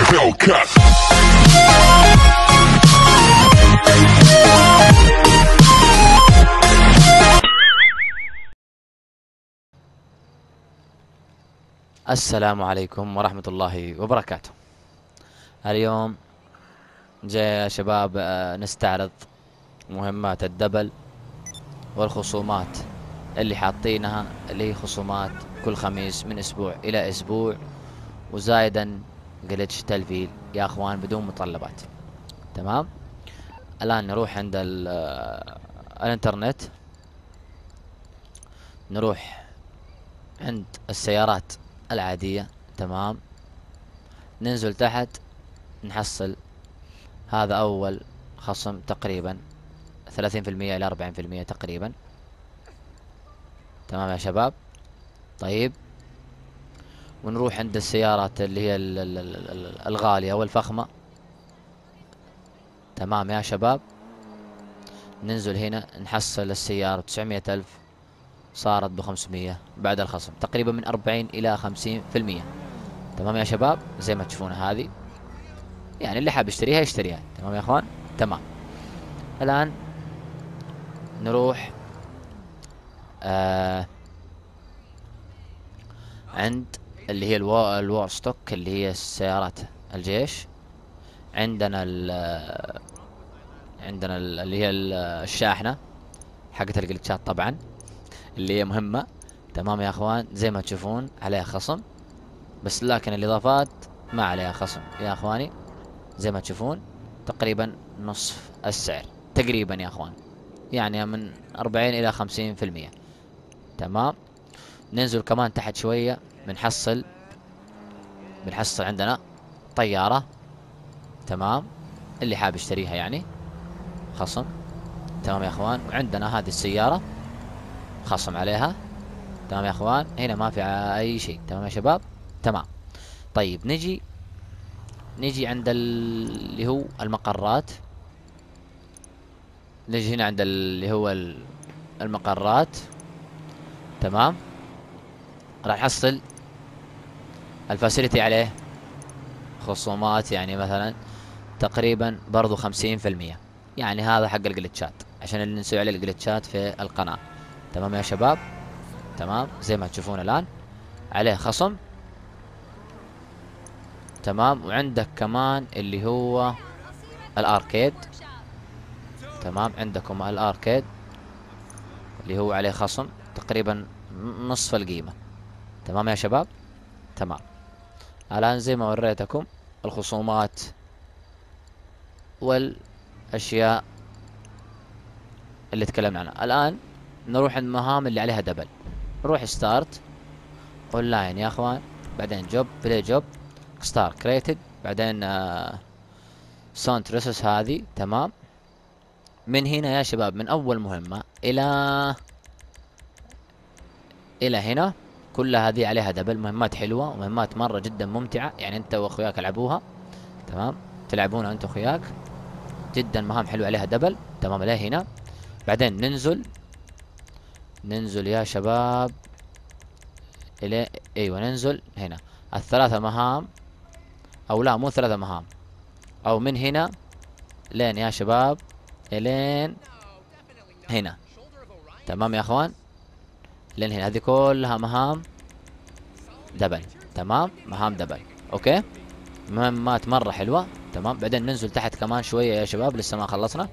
Hellcat. السلام عليكم ورحمة الله وبركاته. اليوم جاي يا شباب نستعرض مهمات الدبل والخصومات اللي حاطينها، اللي هي خصومات كل خميس من اسبوع الى اسبوع، وزايدا جلتش تلفيل يا اخوان بدون متطلبات. تمام. الان نروح عند الانترنت، نروح عند السيارات العادية. تمام. ننزل تحت نحصل هذا اول خصم تقريبا 30% الى 40% تقريبا. تمام يا شباب. طيب، ونروح عند السيارات اللي هي الغالية والفخمة. تمام يا شباب. ننزل هنا نحصل السيارة 900 ألف صارت ب500 بعد الخصم، تقريبا من 40 إلى 50%. تمام يا شباب، زي ما تشوفون هذه يعني اللي حاب يشتريها يشتريها. تمام يا اخوان. تمام. الآن نروح عند اللي هي الوار ستوك، اللي هي السيارات الجيش. عندنا اللي هي الشاحنة حقت الجلتشات طبعا، اللي هي مهمة. تمام يا اخوان، زي ما تشوفون عليها خصم، بس لكن الاضافات ما عليها خصم يا اخواني. زي ما تشوفون تقريبا نصف السعر تقريبا يا اخوان، يعني من 40 الى 50%. تمام. ننزل كمان تحت شوية بنحصل عندنا طيارة. تمام. اللي حاب يشتريها يعني خصم. تمام يا اخوان. وعندنا هذه السيارة خصم عليها. تمام يا اخوان. هنا ما في اي شيء. تمام يا شباب. تمام. طيب، نجي عند اللي هو المقرات. نجي هنا عند اللي هو المقرات. تمام. راح نحصل الفاسيلتي عليه خصومات، يعني مثلا تقريبا برضو 50%. يعني هذا حق الجلتشات، عشان اللي نسوي عليه الجلتشات في القناة. تمام يا شباب. تمام. زي ما تشوفون الآن عليه خصم. تمام. وعندك كمان اللي هو الاركيد. تمام. عندكم الاركيد اللي هو عليه خصم تقريبا نصف القيمة. تمام يا شباب. تمام. الآن زي ما وريتكم الخصومات والأشياء اللي تكلمنا عنها. الآن نروح عند المهام اللي عليها دبل. نروح ستارت اونلاين يا اخوان، بعدين جوب بلاي جوب ستار كريتد، بعدين سونت ريسوس هذه. تمام. من هنا يا شباب من اول مهمة الى هنا كلها هذه عليها دبل. مهمات حلوة ومهمات مرة جدا ممتعة، يعني انت واخوياك العبوها. تمام. تلعبونها انت واخوياك جدا، مهام حلوة عليها دبل. تمام. عليه هنا بعدين ننزل يا شباب الى ايوه ننزل هنا الثلاثة مهام، او لا مو ثلاثة مهام، او من هنا لين يا شباب الين هنا. تمام يا اخوان. لين هنا هذه كلها مهام دبل. تمام. مهام دبل. اوكي. مهمات مرة حلوة. تمام. بعدين ننزل تحت كمان شوية يا شباب، لسه ما خلصنا.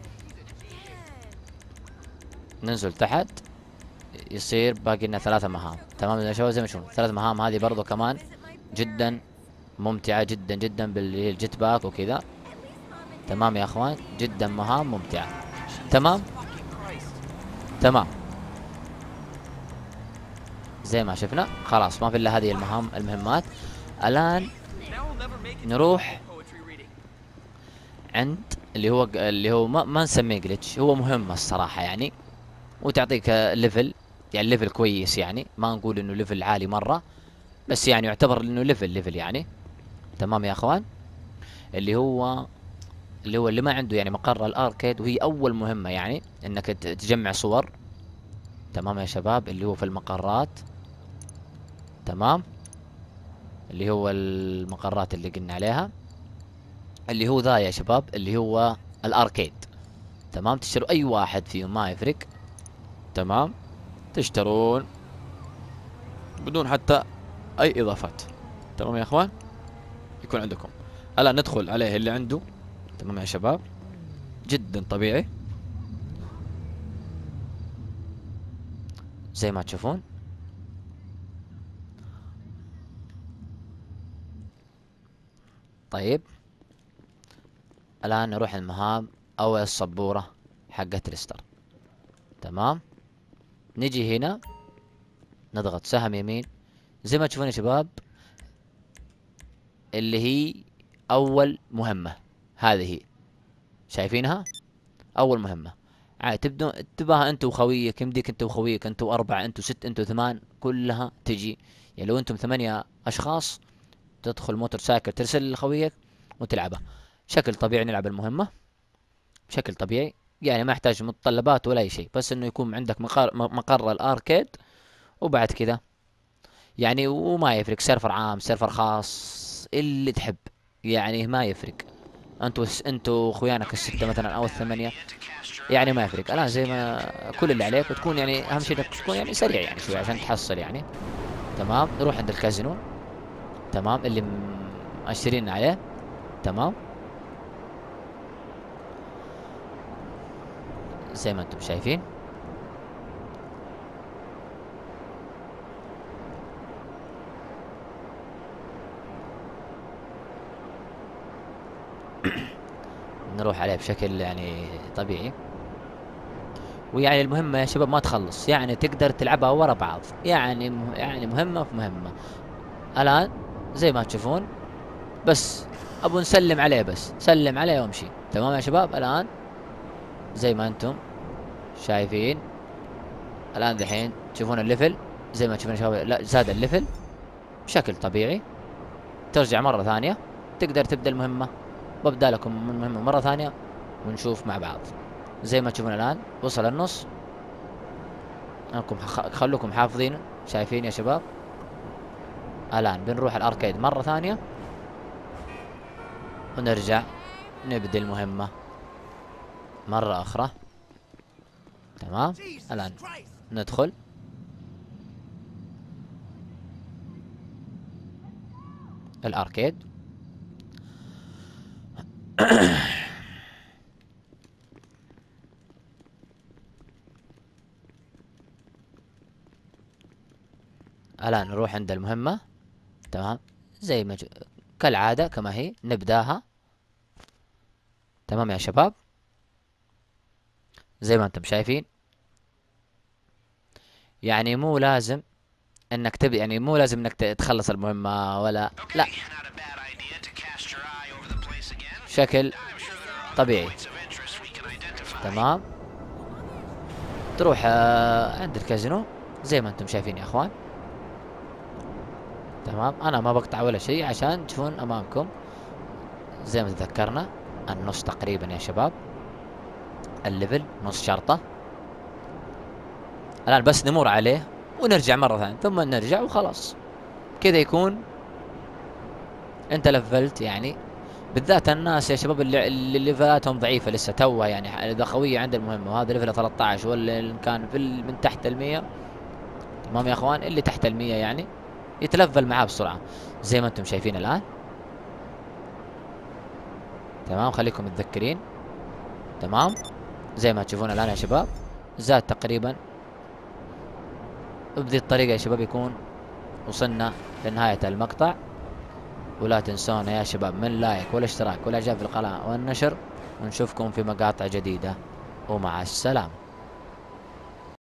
ننزل تحت يصير باقي لنا ثلاثة مهام. تمام يا شباب. زي ما تشوفون ثلاث مهام هذه برضو كمان جدا ممتعة جدا جدا بالجيت باك وكذا. تمام يا اخوان. جدا مهام ممتعة. تمام. تمام. زي ما شفنا خلاص ما في الا هذه المهمات. الان نروح عند اللي هو ما نسميه جلتش، هو مهمة الصراحة يعني، وتعطيك ليفل، يعني ليفل كويس، يعني ما نقول انه ليفل عالي مرة، بس يعني يعتبر انه ليفل يعني. تمام يا اخوان. اللي ما عنده يعني مقر الاركيد، وهي اول مهمة يعني انك تجمع صور. تمام يا شباب. اللي هو في المقرات. تمام. اللي هو المقرات اللي قلنا عليها. اللي هو ذا يا شباب، اللي هو الاركيد. تمام، تشتروا اي واحد فيهم ما يفرق. تمام، تشترون بدون حتى اي اضافات. تمام يا اخوان، يكون عندكم. الان ندخل عليه اللي عنده. تمام يا شباب، جدا طبيعي زي ما تشوفون. طيب الان نروح المهام او السبورة حقت الستر. تمام، نجي هنا نضغط سهم يمين زي ما تشوفون يا شباب، اللي هي اول مهمة. هذه هي، شايفينها؟ اول مهمة. عاد تباها انت وخويك، يمديك انت وخويك، انتوا اربعة، انتوا ست، انتوا ثمان، كلها تجي. يعني لو انتم 8 اشخاص، تدخل موتور سايكل ترسل لخويك وتلعبها. بشكل طبيعي نلعب المهمة بشكل طبيعي، يعني ما يحتاج متطلبات ولا اي شيء، بس انه يكون عندك مقر الاركيد. وبعد كذا يعني، وما يفرق سيرفر عام سيرفر خاص اللي تحب، يعني ما يفرق. انتوا اخوانك الستة مثلا او الثمانية، يعني ما يفرق. الان زي ما كل اللي عليك وتكون يعني اهم شيء انك تكون يعني سريع يعني شوي عشان تحصل يعني. تمام، نروح عند الكازينو. تمام، اللي مأشرين عليه. تمام، زي ما انتم شايفين. نروح عليه بشكل يعني طبيعي. ويعني المهمة يا شباب ما تخلص، يعني تقدر تلعبها ورا بعض، يعني يعني مهمة في مهمة. الآن زي ما تشوفون، بس ابو نسلم عليه، بس سلم عليه وامشي. تمام يا شباب، الآن زي ما انتم شايفين، الآن دحين تشوفون الليفل. زي ما تشوفون يا شباب، لا زاد الليفل بشكل طبيعي. ترجع مرة ثانية، تقدر تبدأ المهمة. ببدأ لكم من المهمة مرة ثانية ونشوف مع بعض. زي ما تشوفون الآن وصل النص. انكم خلوكم حافظين، شايفين يا شباب. الآن بنروح الأركيد مرة ثانية ونرجع نبدأ المهمة مرة أخرى. تمام، الآن ندخل. الأركيد. الآن نروح عند المهمة. تمام، زي ما كالعادة كما هي نبداها. تمام يا شباب، زي ما انتم شايفين. يعني مو لازم انك تبي، يعني مو لازم انك تخلص المهمة ولا لا، بشكل طبيعي. تمام، تروح عند الكازينو زي ما انتم شايفين يا اخوان. تمام، انا ما بقطع ولا شيء عشان تشوفون امامكم. زي ما تذكرنا النص تقريبا يا شباب، الليفل نص شرطة. الان بس نمر عليه ونرجع مرة ثانية، ثم نرجع وخلاص. كذا يكون انت لفلت يعني. بالذات الناس يا شباب اللي ليفلاتهم ضعيفة لسه توها، يعني اذا خوية عند المهمة وهذا ليفل 13 ولا اللي كان في من تحت ال100. تمام يا اخوان، اللي تحت ال100 يعني يتلفل معاه بسرعة زي ما انتم شايفين الان. تمام، خليكم متذكرين. تمام، زي ما تشوفون الان يا شباب، زاد تقريبا. وبذي الطريقة يا شباب يكون وصلنا لنهاية المقطع. ولا تنسونا يا شباب من لايك والاشتراك والاعجاب في القناة والنشر، ونشوفكم في مقاطع جديدة، ومع السلامة.